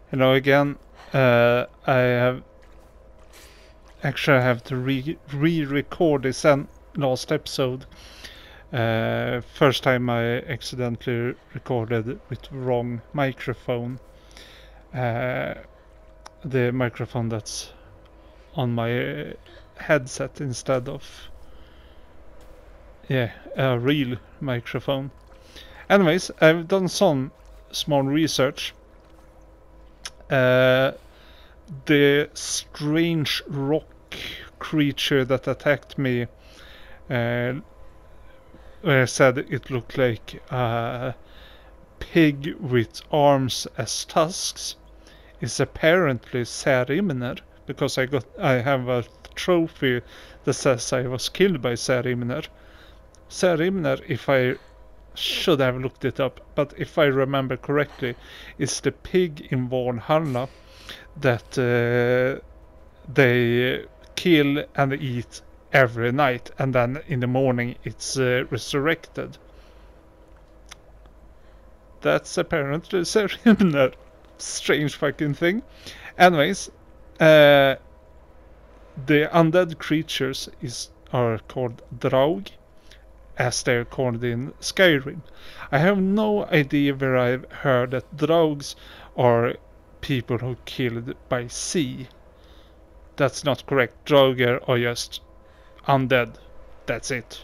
Hello again. I have to re-record this last episode. First time I accidentally recorded with wrong microphone. The microphone that's on my headset instead of a real microphone. Anyways, I've done some small research. The strange rock creature that attacked me said it looked like a pig with arms as tusks is apparently Särimner, because I have a trophy that says I was killed by Särimner. Särimner, if I should have looked it up, but if I remember correctly, is the pig in Valhalla that they kill and eat every night, and then in the morning it's resurrected. That's apparently Särimner. Strange fucking thing. Anyways, the undead creatures are called Draug, as they're called in Skyrim. I have no idea where I've heard that Draugs are people who killed by sea. That's not correct. Draugr are just undead. That's it.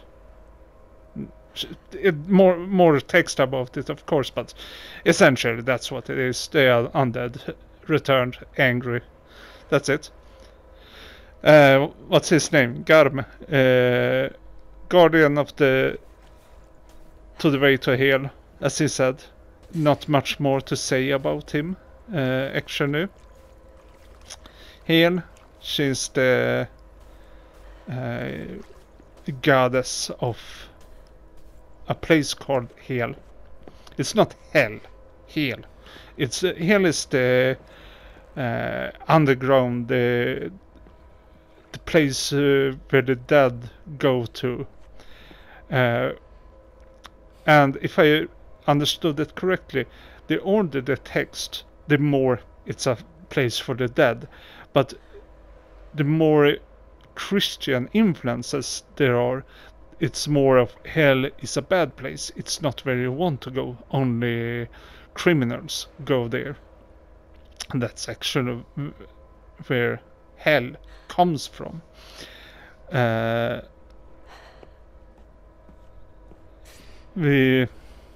More text about it, of course, but essentially that's what it is. They are undead, returned, angry. That's it. What's his name? Garm. Guardian of to the way to Hel, as he said. Not much more to say about him, actually. Hel, she's the goddess of a place called Hel. It's not Hell, Hel. It's Hel is the underground, the place where the dead go to. And if I understood it correctly, the older the text, the more it's a place for the dead. But the more Christian influences there are, it's more of hell is a bad place. It's not where you want to go. Only criminals go there. And that's actually where hell comes from. We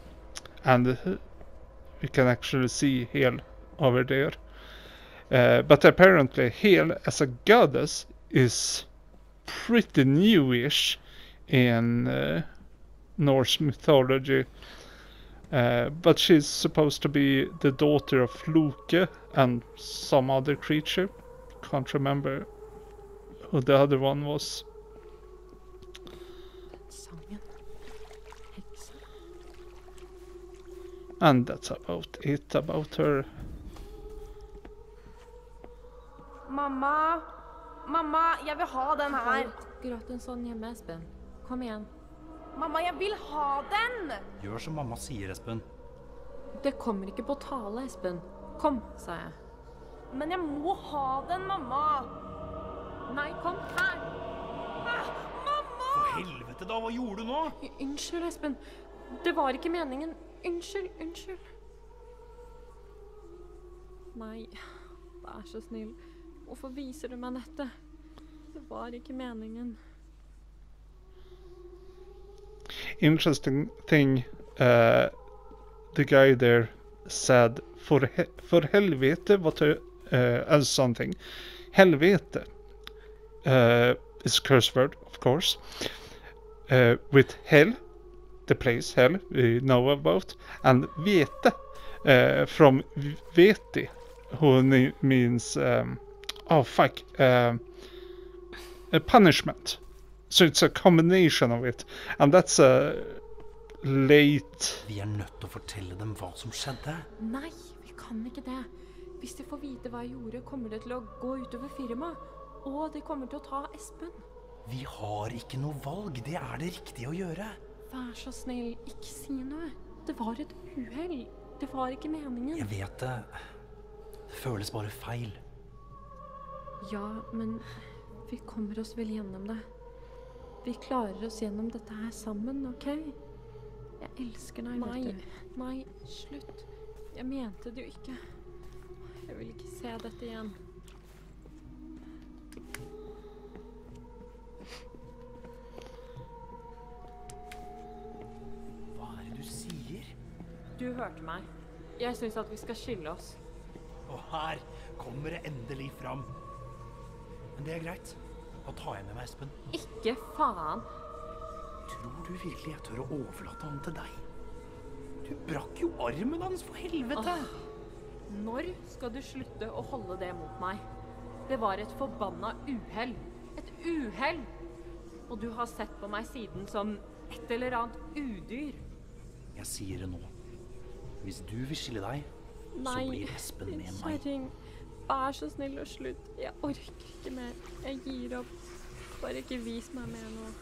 can actually see Hel over there. But apparently Hel as a goddess is pretty newish in Norse mythology. But she's supposed to be the daughter of Loke and some other creature. Can't remember who the other one was. And that's about it about her. Mamma, jeg vil ha den her. Akkurat en sånn hjemme, Espen. Kom igjen. Mamma, jeg vil ha den. Gjør som mamma sier, Espen. Det kommer ikke på tale, Espen. Kom, sa jeg. Men jeg må ha den, mamma. Nei, kom her. Mamma! For helvete da, hva gjorde du nå? Unnskyld, Espen. Det var ikke meningen. Unnskyld. Nei, vær så snill. Hvorfor viser du meg dette? Det var ikke meningen. Interesting thing, the guy there said, for helvete, what as something. Helvete is a curse word, of course. With hell, the place hell we know about, and vete from veti, who means a punishment. So it's a combination of it, and that's a late. Vi nødt til å fortelle dem hva som skjedde. Nei, vi kan ikke det. Hvis de får vite hva jeg gjorde, kommer det til å gå utover firmaet. Og de kommer til å ta Espen. Vi har ikke noe valg, det er det riktige å gjøre. Vær så snill, ikke si noe. Det var et uheld. Det var ikke meningen. Jeg vet det. Det føles bare feil. Ja, men vi kommer oss vel gjennom det. Vi klarer oss gjennom dette her sammen, ok? Jeg elsker deg, vet du. Nei, slutt. Jeg mente det jo ikke. Jeg vil ikke se dette igjen. Hva er det du sier? Du hørte meg. Jeg synes at vi skal skille oss. Og her kommer det endelig fram. Men det er greit. Da tar jeg med meg Espen. Ikke faen. Tror du virkelig jeg tør å overlate han til deg? Du brakk jo armen hans, for helvete! Når skal du slutte å holde det mot meg? Det var et forbanna uhell. Et uhell! Og du har sett på meg siden som et eller annet udyr. Jeg sier det nå. Hvis du vil skille deg, så blir Espen med meg. Kjerring. Vær så snill og slutt. Jeg orker ikke mer. Jeg gir opp. Bare ikke vis meg mer nå.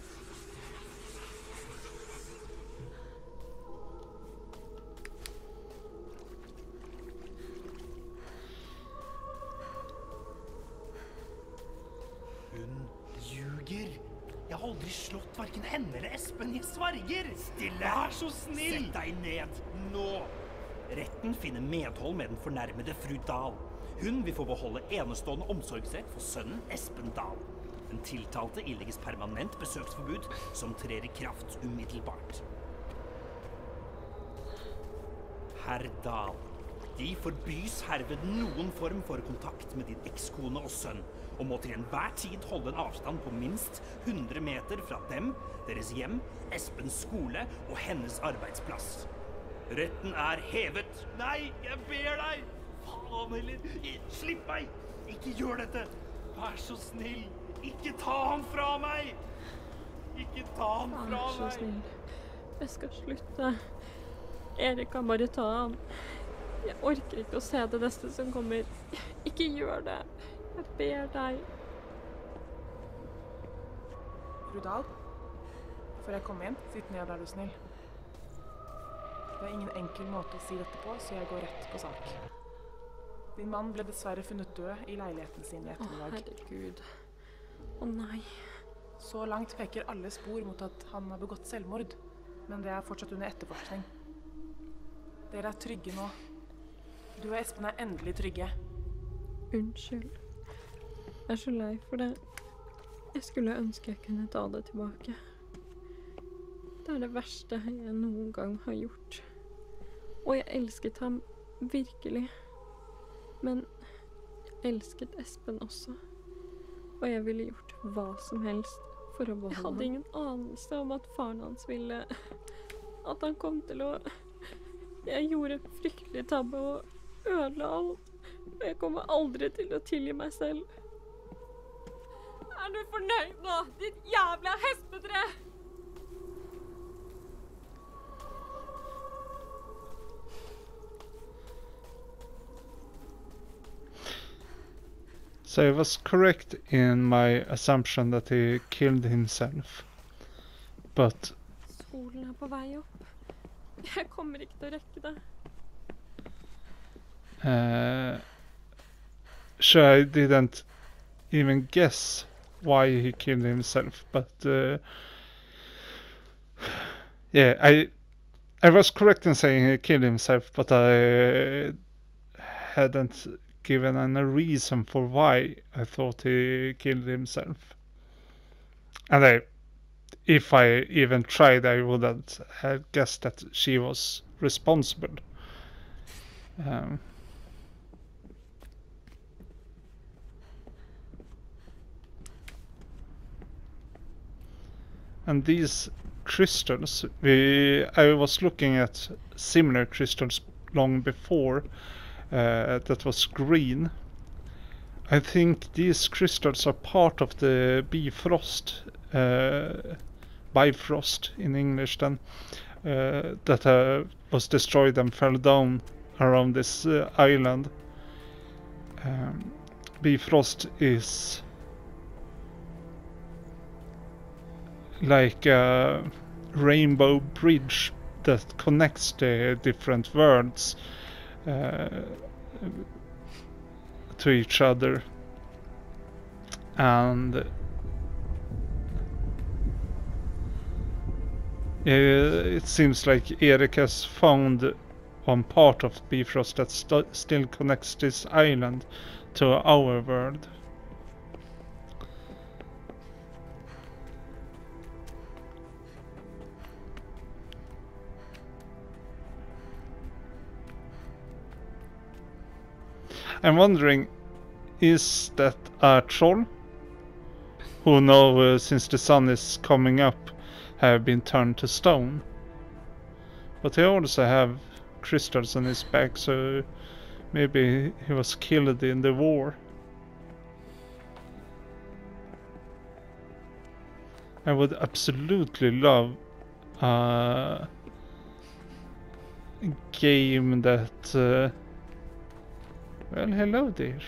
Hun ljuger. Jeg har aldri slått hverken henne eller Espen. Jeg sverger. Stille! Vær så snill! Sett deg ned, nå! Retten finner medhold med den fornærmede fru Dahl. Hun vil få beholde enestående omsorgsrett for sønnen Espen Dahl. Den tiltalte ilegges permanent besøksforbud som trer i kraft umiddelbart. Herr Dahl, de forbys herved noen form for kontakt med din ekskone og sønn, og må til enhver tid holde en avstand på minst 100 meter fra dem, deres hjem, Espens skole og hennes arbeidsplass. Retten er hevet. Nei, jeg ber deg! Faen heller! Slipp meg! Ikke gjør dette! Vær så snill! Ikke ta han fra meg! Ikke ta han fra meg! Vær så snill. Jeg skal slutte. Erik kan bare ta han. Jeg orker ikke å se det neste som kommer. Ikke gjør det. Jeg ber deg. Fru Dahl, før jeg kommer inn, sitt ned, er du snill. Det er ingen enkel måte å si dette på, så jeg går rett på sak. Din mann ble dessverre funnet død i leiligheten sin i ettermiddag. Herregud. Å nei. Så langt peker alle spor mot at han har begått selvmord, men det er fortsatt under etterforskning. Dere er trygge nå. Du og Espen er endelig trygge. Unnskyld. Jeg er så lei for det. Jeg skulle ønske jeg kunne ta det tilbake. Det er det verste jeg noen gang har gjort. Og jeg elsket ham virkelig. Men jeg elsket Espen også. Og jeg ville gjort hva som helst for å beholde ham. Jeg hadde ingen anelse om at faren hans ville... At han kom til å... Jeg gjorde en fryktelig tabbe og ødela alt. Og jeg kommer aldri til å tilgi meg selv. Er du fornøyd nå, ditt jævla hestetre? So I was correct in my assumption that he killed himself. But Solen er på vei opp. Jeg kommer ikke til å rekke det. sure, I didn't even guess why he killed himself, but yeah, I was correct in saying he killed himself, but I hadn't given any reason for why I thought he killed himself. And if I even tried, I wouldn't have guessed that she was responsible. And these crystals, I was looking at similar crystals long before that was green. I think these crystals are part of the Bifrost, Bifrost in English then, that was destroyed and fell down around this island. Bifrost is like a rainbow bridge that connects the different worlds. to each other, and it seems like Erik has found one part of Bifrost that still connects this island to our world. I'm wondering, is that a troll? Who now, since the sun is coming up, have been turned to stone? But he also have crystals on his back, so maybe he was killed in the war. I would absolutely love a game that... well, hello there.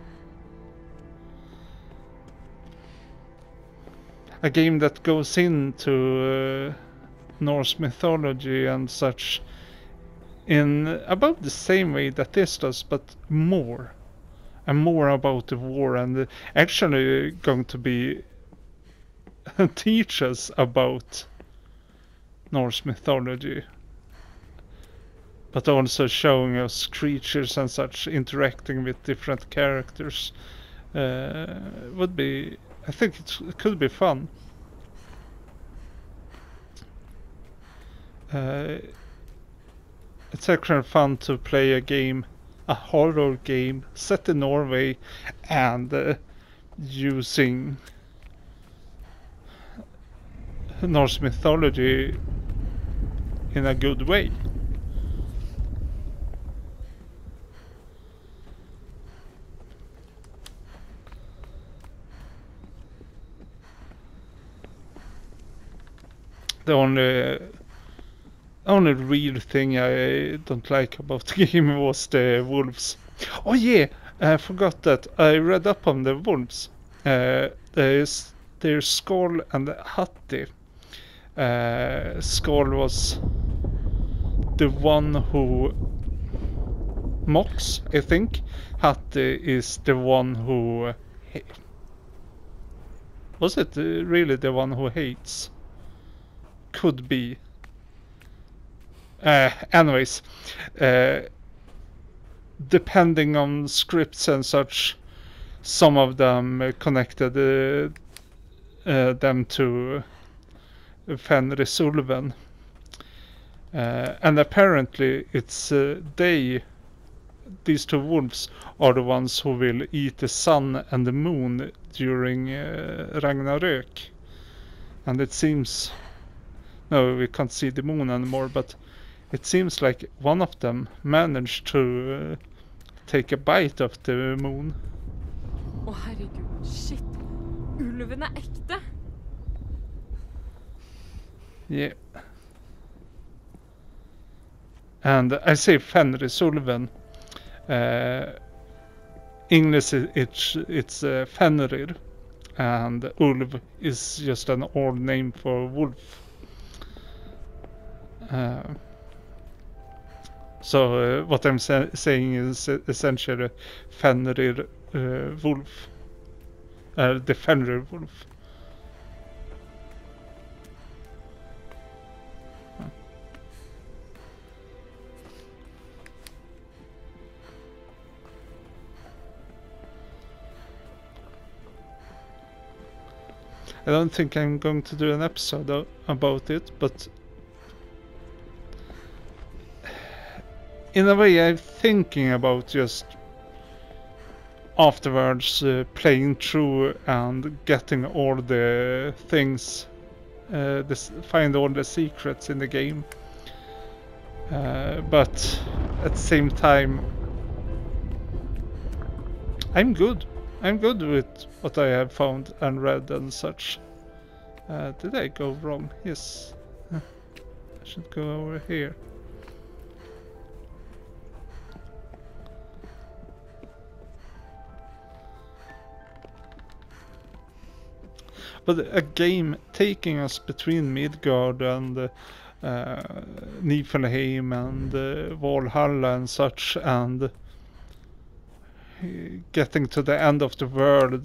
A game that goes into Norse mythology and such in about the same way that this does, but more. And more about the war, and actually going to be teach us about Norse mythology. But also showing us creatures and such interacting with different characters would be, I think it could be fun. It's actually fun to play a horror game set in Norway and using Norse mythology in a good way. The only real thing I don't like about the game was the wolves. Oh yeah, I forgot that. I read up on the wolves. There's Skoll and Hatti. Skoll was the one who mocks, I think. Hatti is the one who... was it really the one who hates? Could be. Anyways, depending on scripts and such, some of them connected them to Fenris Ulven. And apparently it's these two wolves are the ones who will eat the sun and the moon during Ragnarök. And it seems... no, we can't see the moon anymore, but it seems like one of them managed to take a bite of the moon. Å herregud, shit. Ulven ekte. Yeah. And I say Fenris Ulven. English it's Fenrir, and Ulv is just an old name for wolf. So what I'm saying is essentially Fenrir wolf. The Fenrir wolf. I don't think I'm going to do an episode about it, but in a way I'm thinking about just afterwards playing through and getting all the things, find all the secrets in the game. But at the same time, I'm good. I'm good with what I have found and read and such. Did I go wrong? Yes. I should go over here. But a game taking us between Midgard and Niflheim and Valhalla and such, and getting to the end of the world,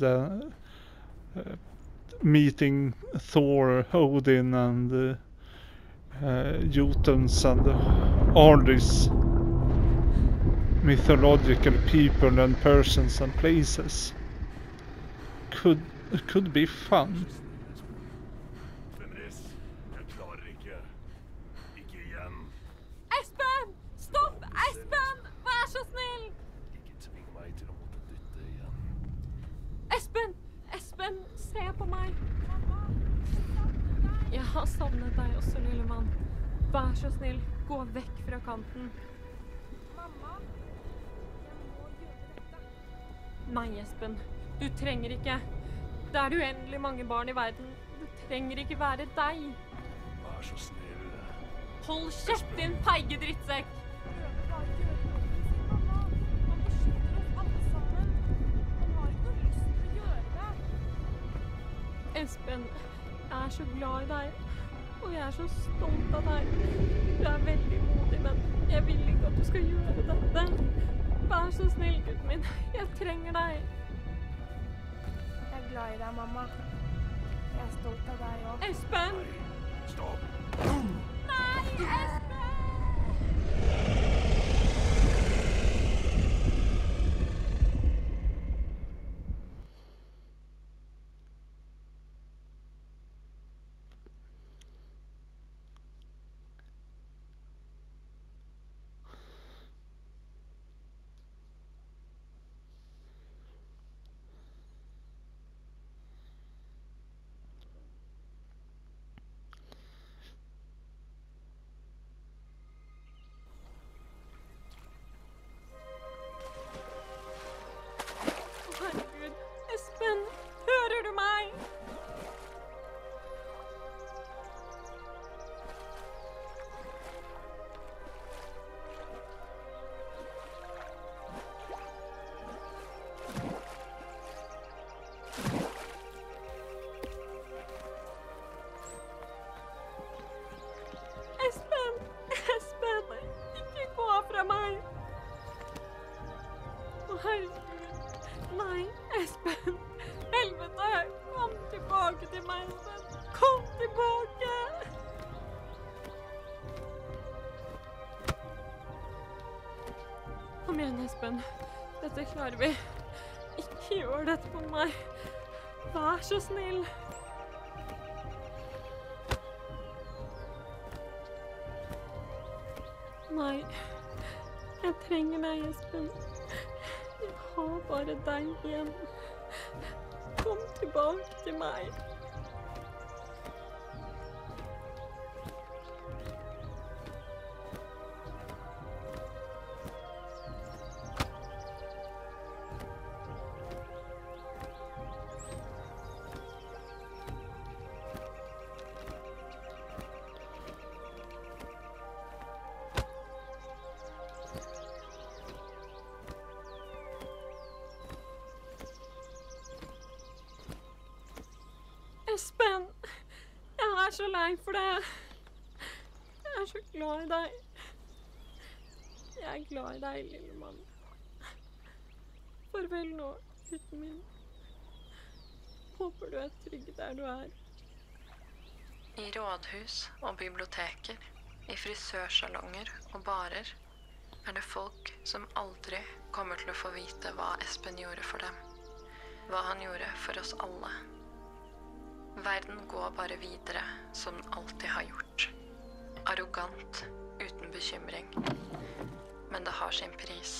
meeting Thor, Odin, and Jotuns, and all these mythological people and persons and places could be fun. Fenris, jeg klarer ikke. Ikke igjen. Espen! Stopp! Espen! Vær så snill! Ikke tving meg til å måtte dytte igjen. Espen! Espen, se på meg! Jeg har savnet deg også, lille mann. Vær så snill, gå vekk fra kanten. Mamma, jeg må gjøre dette. Nei, Espen. Du trenger ikke. Det er uendelig mange barn i verden. Det trenger ikke være deg. Vær så snill. Hold kjeft, din feige drittsekk! Prøver bare å gjøre jobben sin, mamma. Han beskytter oss alle sammen. Han har ikke noe lyst til å gjøre det. Espen, jeg er så glad i deg. Og jeg er så stolt av deg. Du er veldig modig, men jeg vil ikke at du skal gjøre dette. Vær så snill, gutten min. Jeg trenger deg. Jeg er glad i deg, mamma. Jeg er stolt av deg også. Espen! Stopp. Nei, Espen! Herregud, Espen, hører du meg? Espen, Espen, ikke gå fra meg. Å, herregud. Nei, Espen. Helvete, kom tilbake til meg, Espen. Kom tilbake. Kom igjen, Espen. Dette klarer vi. Ikke gjør dette på meg. Vær så snill. Nei, jeg trenger deg, Espen. Jeg har bare deg igjen. Kom tilbake til meg. Espen, jeg er så lei for det. Jeg er så glad i deg. Jeg er glad i deg, lille mann. Farvel nå, gutten min. Håper du er trygg der du er. I rådhus og biblioteker, i frisørsalonger og barer, er det folk som aldri kommer til å få vite hva Espen gjorde for dem. Hva han gjorde for oss alle. Verden går bare videre som den alltid har gjort. Arrogant, uten bekymring. Men det har sin pris.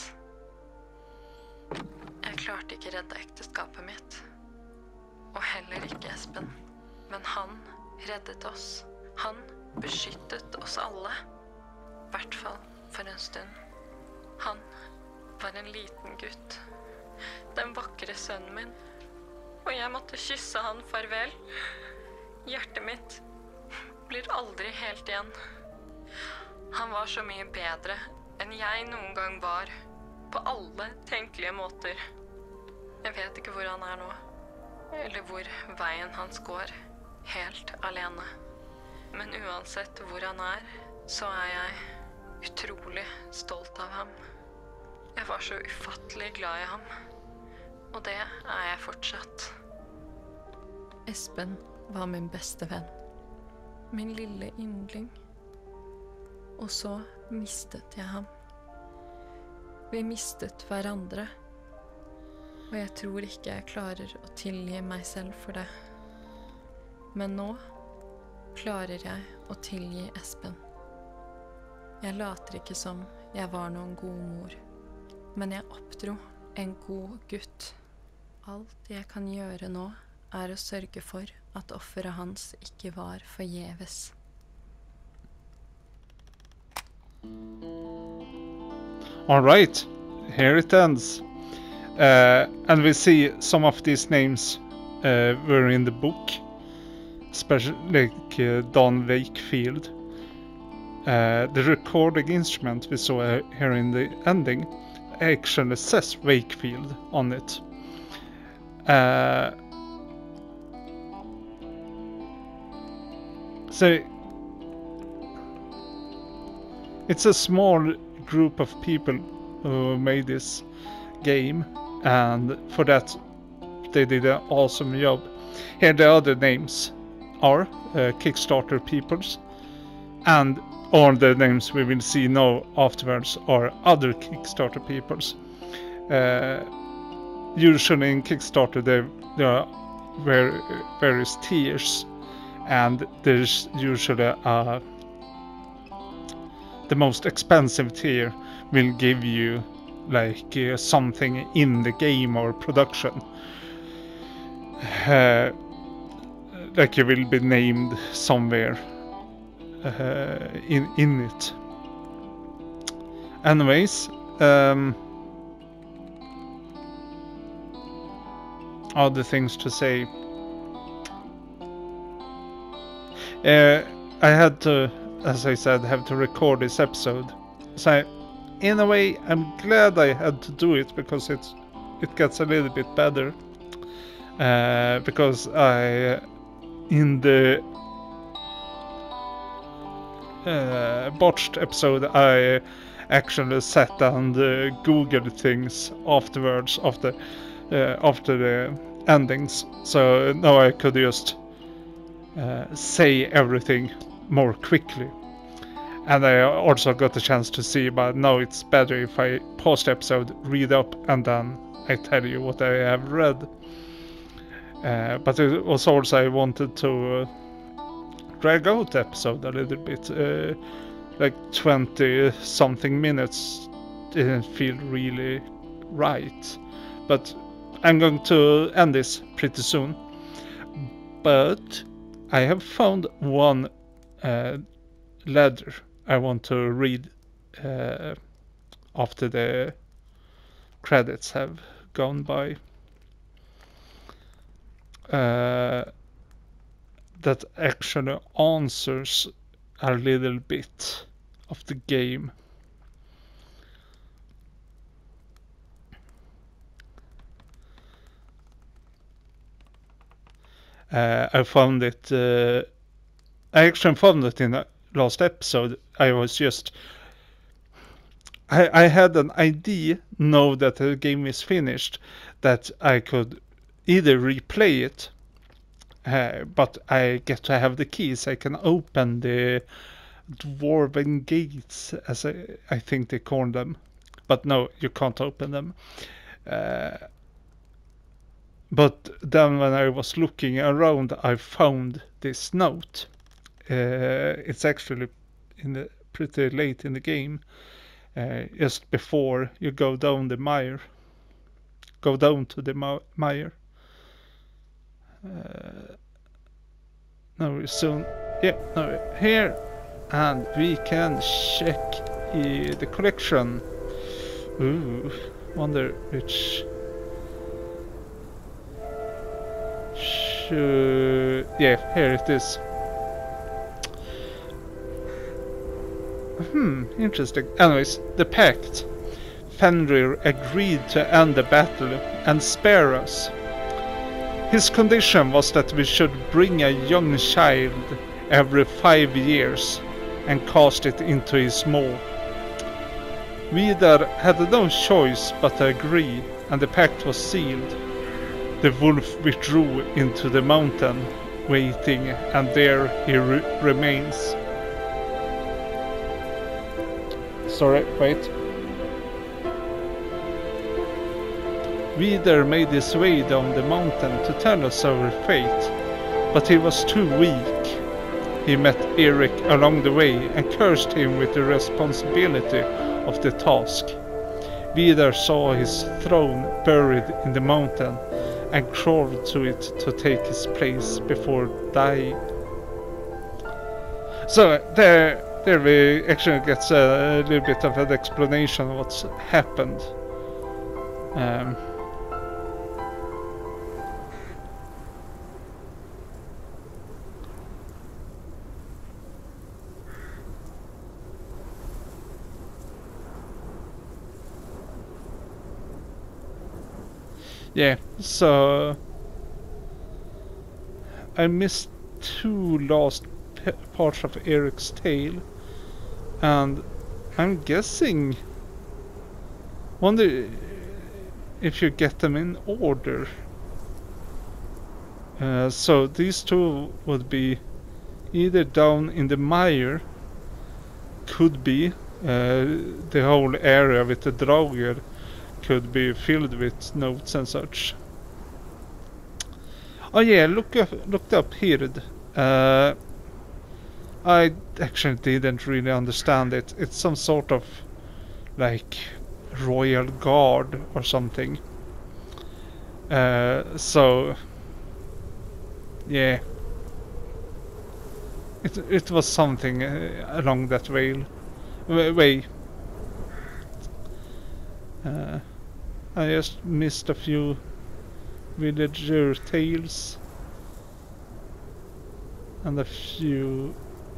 Jeg klarte ikke redde ekteskapet mitt. Og heller ikke Espen. Men han reddet oss. Han beskyttet oss alle. I hvert fall for en stund. Han var en liten gutt. Den vakre sønnen min. Og jeg måtte kysse han farvel. Hjertet mitt blir aldri helt igjen. Han var så mye bedre enn jeg noen gang var. På alle tenkelige måter. Jeg vet ikke hvor han er nå. Eller hvor veien hans går. Helt alene. Men uansett hvor han er, så er jeg utrolig stolt av ham. Jeg Jeg var så ufattelig glad i ham. Og det er jeg fortsatt. Espen var min beste venn. Min lille yndling. Og så mistet jeg ham. Vi mistet hverandre. Og jeg tror ikke jeg klarer å tilgi meg selv for det. Men nå klarer jeg å tilgi Espen. Jeg later ikke som jeg var noen god mor. Men jeg oppdro en god gutt. Alt jeg kan gjøre nå, er å sørge for at offeret hans ikke var forgjeves. All right, here it ends. And we see some of these names were in the book, especially like Don Wakefield. The recording instrument we saw here in the ending actually says Wakefield on it. So it's a small group of people who made this game, and for that they did an awesome job. Here the other names are Kickstarter peoples, and all the names we will see now afterwards are other Kickstarter peoples. Usually in Kickstarter there are various tiers, and there's usually the most expensive tier will give you like something in the game or production. Like you will be named somewhere in it. Anyways, other things to say. I had to, as I said, have to record this episode. So in a way, I'm glad I had to do it, because it gets a little bit better. Because I, in the botched episode, I actually sat and googled things afterwards after the endings. So now I could just say everything more quickly. And I also got the chance to see, but now it's better if I pause the episode, read up, and then I tell you what I have read. But it was also I wanted to drag out the episode a little bit. Like 20 something minutes didn't feel really right. But I'm going to end this pretty soon. But I have found one letter I want to read after the credits have gone by. That actually answers a little bit of the game. I found it. I actually found it in the last episode. I was just. I had an idea now that the game is finished, that I could either replay it, but I get to have the keys. I can open the dwarven gates, as I think they call them. But no, you can't open them. But then when I was looking around, I found this note. It's actually pretty late in the game, just before you go down the mire. Go down to the mire. Now soon. Yeah, now we're here, and we can check the collection. Ooh, wonder which. Yeah, here it is. Interesting. Anyways, the pact. Fenrir agreed to end the battle and spare us. His condition was that we should bring a young child every 5 years and cast it into his maw. Vidar had no choice but to agree, and the pact was sealed. The wolf withdrew into the mountain, waiting, and there he remains. Sorry, wait. Vidar made his way down the mountain to tell us our fate, but he was too weak. He met Eric along the way and cursed him with the responsibility of the task. Vidar saw his throne buried in the mountain and crawled to it to take his place before dying. So there we actually get a little bit of an explanation of what's happened. Yeah, so I missed two last parts of Eric's tale, and I'm guessing, wonder if you get them in order. So these two would be either down in the mire, could be the whole area with the Draugr could be filled with notes and such. Oh yeah, looked up Hird. I actually didn't really understand it. It's some sort of like royal guard or something. So yeah, it was something along that way. I just missed a few villager tales and a few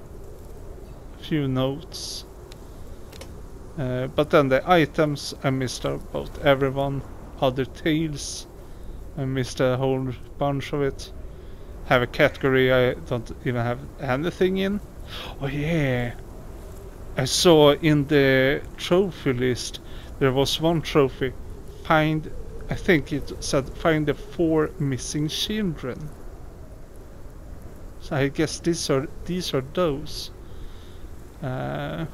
notes, but then the items I missed about everyone. Other tales I missed a whole bunch of it. Have a category I don't even have anything in. Oh yeah, I saw in the trophy list there was one trophy. I think it said find the 4 missing children. So I guess these are those. And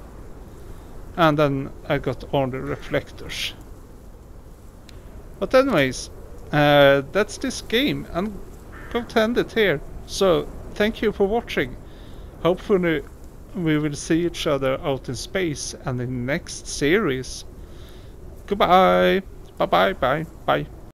then I got all the reflectors. But anyways, that's this game. I'm going to end it here. So thank you for watching. Hopefully we will see each other out in space and in the next series. Goodbye. Bye.